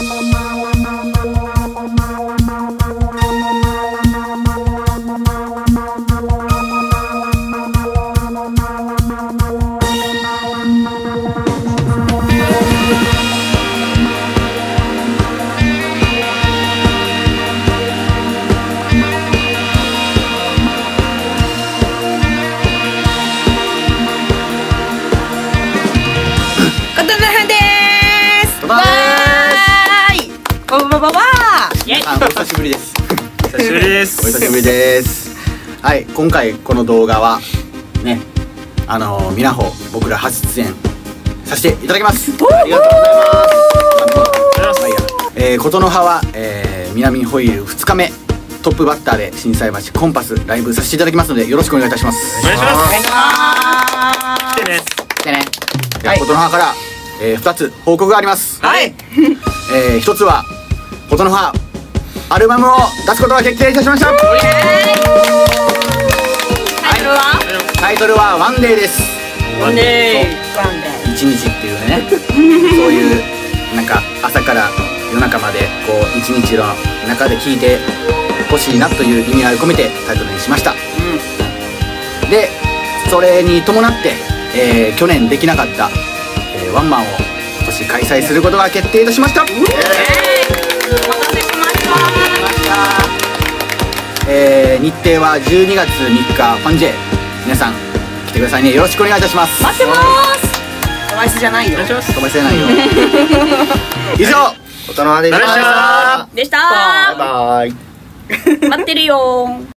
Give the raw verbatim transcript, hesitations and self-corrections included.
あ、お久しぶりです。 久しぶりです。 お久しぶりです。はい、今回この動画はね、あのみなほ僕ら初出演させていただきます。ありがとうございます。えー、琴の葉は、えー、南ホイールふつかめトップバッターで心斎橋コンパスライブさせていただきますのでよろしくお願いいたします。 お願いします。来てね。 来てね。では琴の葉から、えー、ふたつ報告があります。 はい。 えー、ひとつは琴の葉アルバムを出すことが決定いたしました。タイトルは？タイトルはワンデーです。 ワンデー。一日っていうね、そういうなんか朝から夜中までこう一日の中で聴いてほしいなという意味合いを込めてタイトルにしました。うん、で、それに伴って、えー、去年できなかった、えー、ワンマンを今年開催することが決定いたしました。えー、日程はじゅうにがつみっかファンジェ、皆さん来てくださいね。よろしくお願いいたします。 待ってます。トワイスじゃないよ。 飛ばせないよ。以上、琴の葉でした。 でした。 バイバイ。 待ってるよ。